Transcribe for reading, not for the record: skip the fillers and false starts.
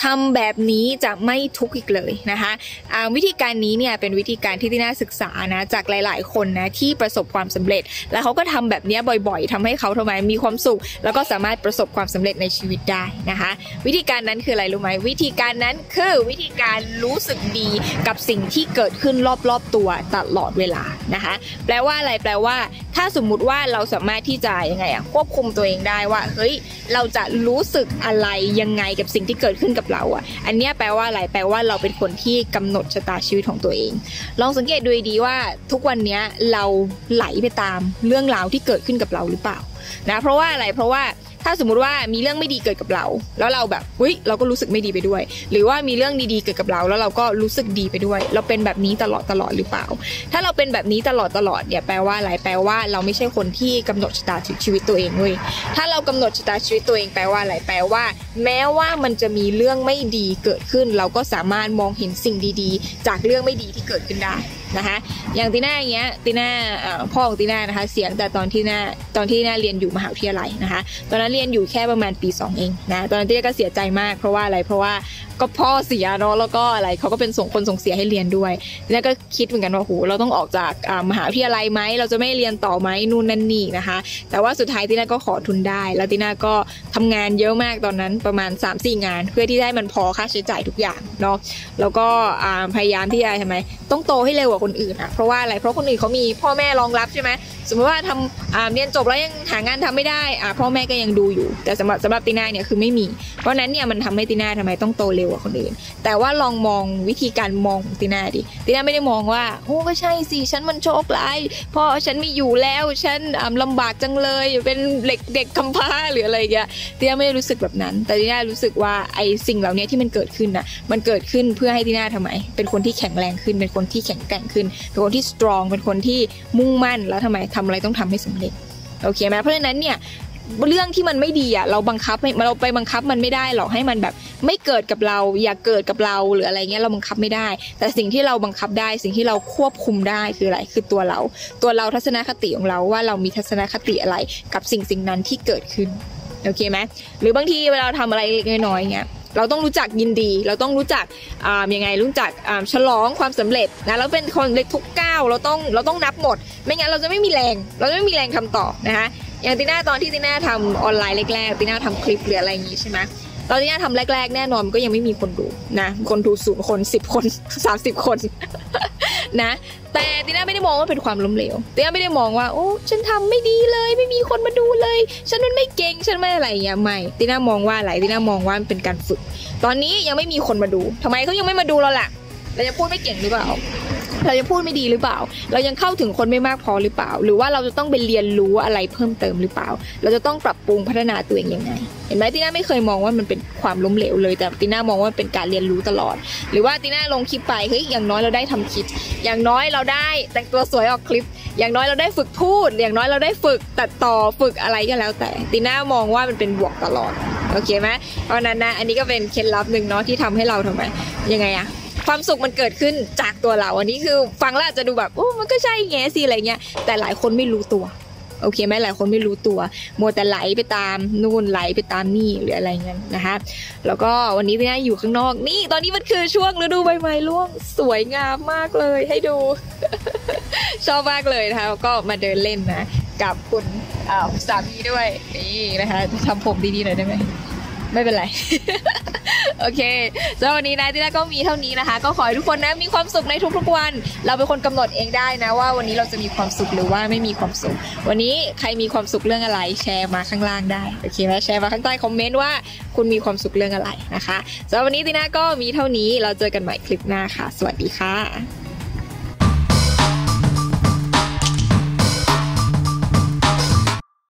ทำแบบนี้จะไม่ทุกข์อีกเลยนะคะวิธีการนี้เนี่ยเป็นวิธีการที่น่าศึกษานะจากหลายๆคนนะที่ประสบความสำเร็จแล้วเขาก็ทำแบบนี้บ่อยๆทำให้เขาทำไมมีความสุขแล้วก็สามารถประสบความสำเร็จในชีวิตได้นะคะวิธีการนั้นคืออะไรรู้ไหมวิธีการนั้นคือวิธีการรู้สึกดีกับสิ่งที่เกิดขึ้นรอบๆตัวตลอดเวลานะคะแปลว่าอะไรแปลว่าถ้าสมมุติว่าเราสามารถที่จะยังไงควบคุมตัวเองได้ว่าเฮ้ยเราจะรู้สึกอะไรยังไงกับสิ่งที่เกิดขึ้นกับเราอันนี้แปลว่าอะไรแปลว่าเราเป็นคนที่กำหนดชะตาชีวิตของตัวเองลองสังเกตดูดีว่าทุกวันนี้เราไหลไปตามเรื่องราวที่เกิดขึ้นกับเราหรือเปล่านะเพราะว่าอะไรเพราะว่าถ้าสมมุติว่ามีเรื่องไม่ดีเกิดกับเราแล้วเราแบบเราก็รู้สึกไม่ดีไปด้วยหรือว่ามีเรื่องดีๆเกิดกับเราแล้วเราก็รู้สึกดีไปด้วยเราเป็นแบบนี้ตลอดหรือเปล่าถ้าเราเป็นแบบนี้ตลอดเนี่ยแปลว่าอะไรแปลว่าเราไม่ใช่คนที่กำหนดชะตาชีวิตตัวเองเว้ยถ้าเรากำหนดชะตาชีวิตตัวเองแปลว่าอะไรแปลว่าแม้ว่ามันจะมีเรื่องไม่ดีเกิดขึ้นเราก็สามารถมองเห็นสิ่งดีๆจากเรื่องไม่ดีที่เกิดขึ้นได้นะคะอย่างตีน่าอย่างเงี้ยตีน่าพ่อของตีน่านะคะเสียแต่ตอนที่น่าเรียนอยู่มหาวิทยาลัยนะคะตอนนั้นเรียนอยู่แค่ประมาณปี2เองนะตอนนั้นตีน่าก็เสียใจมากเพราะว่าอะไรเพราะว่าก็พ่อเสียเนาะแล้วก็อะไรเขาก็เป็นส่งเสียให้เรียนด้วยตีน่าก็คิดเหมือนกันว่าโหเราต้องออกจากมหาวิทยาลัยไหมเราจะไม่เรียนต่อไหมนู่นนั่นนี่นะคะแต่ว่าสุดท้ายตีน่าก็ขอทุนได้แล้วตีน่าก็ทำงานเยอะมากตอนนั้นประมาณ 3-4 งานเพื่อที่ได้มันพอค่าใช้จ่ายทุกอย่างเนาะแล้วก็พยายามที่จะทำไมต้องโตให้เร็วกว่าคนอื่นเพราะว่าอะไรเพราะคนอื่นเขามีพ่อแม่รองรับใช่ไหมสมมติว่าทำเรียนจบแล้วยังหางานทำไม่ได้พ่อแม่ก็ยังดูอยู่แต่สำหรับตีน่าเนี่ยคือไม่มีเพราะนั้นเนี่ยมันทำให้ตีน่าทำไมต้องโตเร็วกว่าคนอื่นแต่ว่าลองมองวิธีการมองของตีน่าดิตีน่าไม่ได้มองว่าโอ้ก็ใช่สิฉันมันโชคร้ายพ่อฉันไม่อยู่แล้วฉันลำบากจังเลยเป็นเด็กกำพร้าหรืออะไรอย่างเงี้ยตีน่าไม่ได้รู้สึกแบบนั้นแต่ตีน่ารู้สึกว่าไอ้สิ่งเหล่านี้ที่มันเกิดขึ้นน่ะมันเกิดขึ้นเพื่อให้ตีน่าทำไมเป็นคนที่แข็งแรงขึ้นเป็นคนที่แข็งแกร่งขึ้นเป็นคนที่สตรองเป็นคนที่มุ่งมั่นแล้วทำไมทำอะไรต้องทำให้สำเร็จโอเคไหมเพราะฉะนั้นเนี่ยเรื่องที่มันไม่ดีเราไปบังคับมันไม่ได้หรอกให้มันแบบไม่เกิดกับเราอย่าเกิดกับเราหรืออะไรเงี้ยเราบังคับไม่ได้แต่สิ่งที่เราบังคับได้สิ่งที่เราควบคุมได้คืออะไรคือตัวเราทัศนคติของเราว่าเรามีทัศนคติอะไรกับสิ่งนั้นที่เกิดขึ้นโอเคไหมหรือบางทีเวลาเราทำอะไรเล็กน้อยเงี้ยเราต้องรู้จักยินดีเราต้องรู้จักยังไงรู้จักฉลองความสำเร็จนะแล้วเป็นคนเล็กทุกก้าวเราต้องนับหมดไม่งั้นเราจะไม่มีแรงทำต่อนะคะอย่างตีน่าตอนที่ตีน่าทำออนไลน์แรกๆตีน่าทำคลิปหรืออะไรอย่างงี้ใช่ไหมตอนที่ตีน่าทำแรกๆแน่นอนมันก็ยังไม่มีคนดูนะคนดู0 คน10 คน30 คนนะแต่ตีน่าไม่ได้มองว่าเป็นความล้มเหลวตีน่าไม่ได้มองว่าโอ้ฉันทำไม่ดีเลยไม่มีคนมาดูเลยฉันมันไม่เก่งฉันไม่อะไรอย่างเงี้ยไม่ตีน่ามองว่าอะไรตีน่ามองว่ามันเป็นการฝึกตอนนี้ยังไม่มีคนมาดูทำไมเขายังไม่มาดูเราล่ะเราจะพูดไม่เก่งหรือเปล่าเราจะพูดไม่ดีหรือเปล่าเรายังเข้าถึงคนไม่มากพอหรือเปล่าหรือว่าเราจะต้องไปเรียนรู้อะไรเพิ่มเติมหรือเปล่าเราจะต้องปรับปรุงพัฒนาตัวเองยังไงเห็นไหมตีน่าไม่เคยมองว่ามันเป็นความล้มเหลวเลยแต่ตีน่ามองว่าเป็นการเรียนรู้ตลอดหรือว่าตีน่าลงคลิปไปเฮ้ยอย่างน้อยเราได้ทำคลิปอย่างน้อยเราได้แต่งตัวสวยออกคลิปอย่างน้อยเราได้ฝึกพูดอย่างน้อยเราได้ฝึกตัดต่อฝึกอะไรก็แล้วแต่ตีน่ามองว่ามันเป็นบวกตลอดโอเคไหมเพราะนั้นนะอันนี้ก็เป็นเคล็ดลับหนึ่งเนาะที่ทำให้เราทำไมยังไงความสุขมันเกิดขึ้นจากตัวเราอันนี้คือฟังแล้วอาจจะดูแบบโอ้มันก็ใช่แง่สิอะไรเงี้ยแต่หลายคนไม่รู้ตัวโอเคไหมหลายคนไม่รู้ตัวมัวแต่ไหลไปตามนู่นไหลไปตามนี่หรืออะไรเงี้ยนะคะแล้วก็วันนี้ตีน่าอยู่ข้างนอกนี่ตอนนี้มันคือช่วงฤดูใบไม้ร่วงสวยงามมากเลยให้ดู ชอบมากเลยนะคะก็มาเดินเล่นนะกับคุณสามีด้วยนี่นะคะทำผมดีๆหน่อยได้ไหมไม่เป็นไร โอเคสำหรับวันนี้นะที่น่าก็มีเท่านี้นะคะก็ขอให้ทุกคนนะมีความสุขในทุกๆวันเราเป็นคนกำหนดเองได้นะว่าวันนี้เราจะมีความสุขหรือว่าไม่มีความสุขวันนี้ใครมีความสุขเรื่องอะไรแชร์มาข้างล่างได้โอเคไหมแชร์มาข้างใต้คอมเมนต์ว่าคุณมีความสุขเรื่องอะไรนะคะสำหรับวันนี้ที่น่าก็มีเท่านี้เราเจอกันใหม่คลิปหน้าค่ะสวัสดีค่ะ